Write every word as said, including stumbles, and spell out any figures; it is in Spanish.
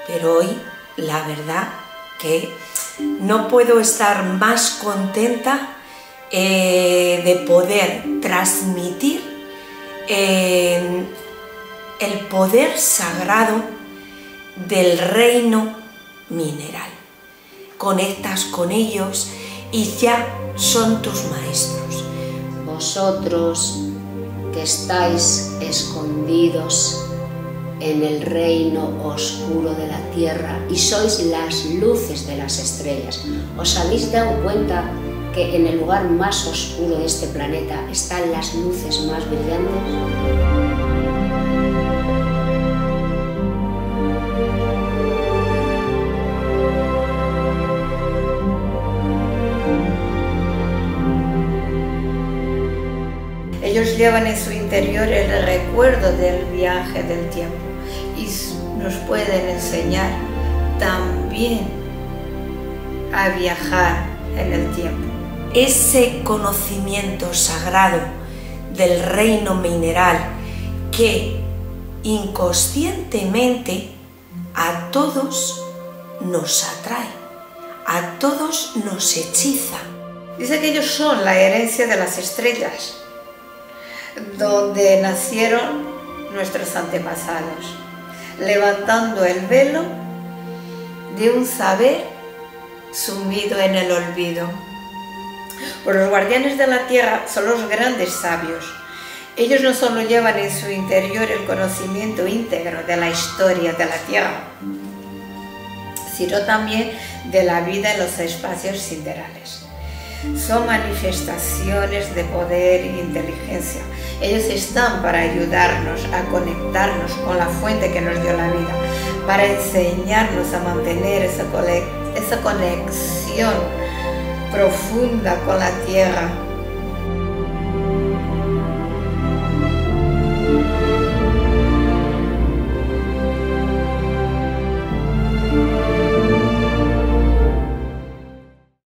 pero hoy la verdad que no puedo estar más contenta eh, de poder transmitir eh, el poder sagrado del reino mineral. Conectas con ellos y ya son tus maestros. Vosotros que estáis escondidos en el reino oscuro de la tierra y sois las luces de las estrellas, ¿os habéis dado cuenta que en el lugar más oscuro de este planeta están las luces más brillantes? Ellos llevan en su interior el recuerdo del viaje del tiempo y nos pueden enseñar también a viajar en el tiempo. Ese conocimiento sagrado del reino mineral que inconscientemente a todos nos atrae, a todos nos hechiza. Dice que ellos son la herencia de las estrellas, donde nacieron nuestros antepasados, levantando el velo de un saber sumido en el olvido. Pues los guardianes de la tierra son los grandes sabios. Ellos no solo llevan en su interior el conocimiento íntegro de la historia de la tierra, sino también de la vida en los espacios siderales. Son manifestaciones de poder e inteligencia. Ellos están para ayudarnos a conectarnos con la fuente que nos dio la vida, para enseñarnos a mantener esa, esa conexión profunda con la tierra,